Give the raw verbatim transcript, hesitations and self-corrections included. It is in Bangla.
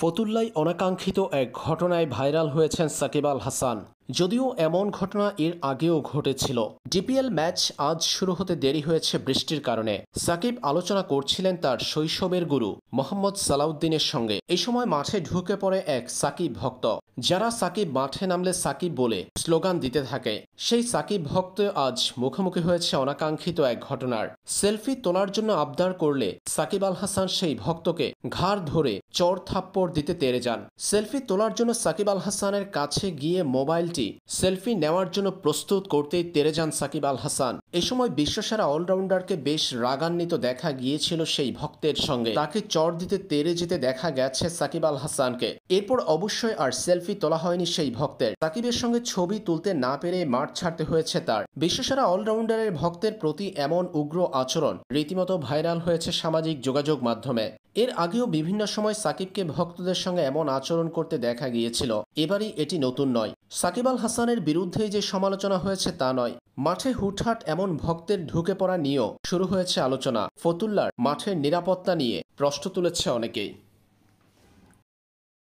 ফতুল্লায় অনাকাঙ্ক্ষিত এক ঘটনায় ভাইরাল হয়েছেন সাকিব আল হাসান। যদিও এমন ঘটনা এর আগেও ঘটেছিল। ডিপিএল ম্যাচ আজ শুরু হতে দেরি হয়েছে বৃষ্টির কারণে। সাকিব আলোচনা করছিলেন তার শৈশবের গুরু মোহাম্মদ সালাউদ্দিনের সঙ্গে। এই সময় মাঠে ঢুকে পড়ে এক সাকিব ভক্ত, যারা সাকিব মাঠে নামলে সাকিব বলে স্লোগান দিতে থাকে। সেই সাকিব ভক্ত আজ মুখোমুখি হয়েছে অনাকাঙ্ক্ষিত এক ঘটনার। সেলফি তোলার জন্য আবদার করলে সাকিব আল হাসান সেই ভক্তকে ঘাড় ধরে চড় থাপ্পড় দিতে তেড়ে যান। সেলফি তোলার জন্য সাকিব আল হাসানের কাছে গিয়ে মোবাইলটি সেলফি নেওয়ার জন্য প্রস্তুত করতেই তেড়ে যান সাকিব আল হাসান। এ সময় বিশ্বসেরা অলরাউন্ডারকে বেশ রাগান্বিত দেখা গিয়েছিল সেই ভক্তের সঙ্গে। তাকে চড় দিতে তেড়ে যেতে দেখা গেছে সাকিব আল হাসানকে। এরপর অবশ্যই আর সেলফি তোলা হয়নি সেই ভক্তের। সাকিবের সঙ্গে ছবি তুলতে না পেরে মাঠ ছাড়তে হয়েছে তার। বিশ্বসেরা অলরাউন্ডারের ভক্তের প্রতি এমন উগ্র আচরণ রীতিমতো ভাইরাল হয়েছে সামাজিক যোগাযোগ মাধ্যমে। এর আগেও বিভিন্ন সময় সাকিবকে ভক্তদের সঙ্গে এমন আচরণ করতে দেখা গিয়েছিল। এবারই এটি নতুন নয়। সাকিব আল হাসানের বিরুদ্ধেই যে সমালোচনা হয়েছে তা নয়, মাঠে হুটহাট এমন ভক্তের ঢুকে পড়া নিয়েও শুরু হয়েছে আলোচনা। ফতুল্লার মাঠের নিরাপত্তা নিয়ে প্রশ্ন তুলেছে অনেকেই।